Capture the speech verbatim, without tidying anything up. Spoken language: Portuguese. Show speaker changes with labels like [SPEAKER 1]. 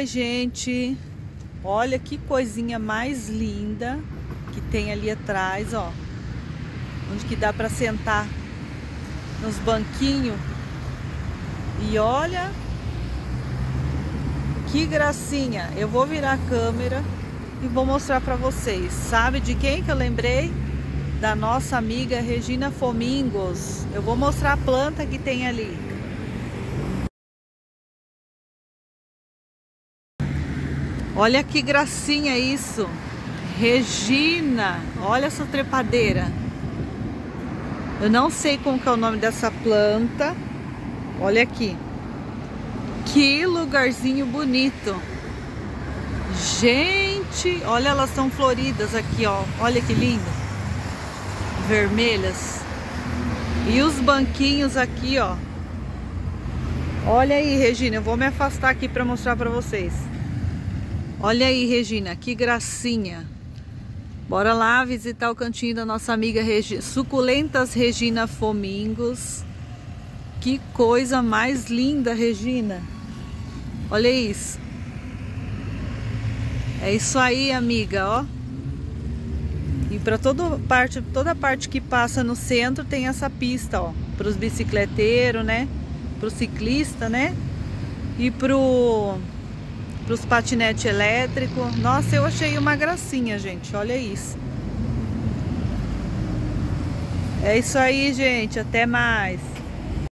[SPEAKER 1] Oi, gente. Olha que coisinha mais linda que tem ali atrás, ó. Onde que dá pra sentar nos banquinhos. E olha que gracinha. Eu vou virar a câmera e vou mostrar pra vocês. Sabe de quem que eu lembrei? Da nossa amiga Regina Fomingos. Eu vou mostrar a planta que tem ali. Olha que gracinha isso. Regina, olha essa trepadeira. Eu não sei como que é o nome dessa planta. Olha aqui. Que lugarzinho bonito. Gente, olha, elas estão floridas aqui, ó. Olha que lindo. Vermelhas. E os banquinhos aqui, ó. Olha aí, Regina, eu vou me afastar aqui para mostrar para vocês. Olha aí, Regina, que gracinha. Bora lá visitar o cantinho da nossa amiga Regi... Suculentas Regina Fomingos. Que coisa mais linda, Regina. Olha isso. É isso aí, amiga, ó. E para toda parte, toda parte que passa no centro tem essa pista, ó. Para os bicicleteiros, né? Para o ciclista, né? E pro... para os patinetes elétricos. Nossa, eu achei uma gracinha, gente. Olha isso. É isso aí, gente. Até mais.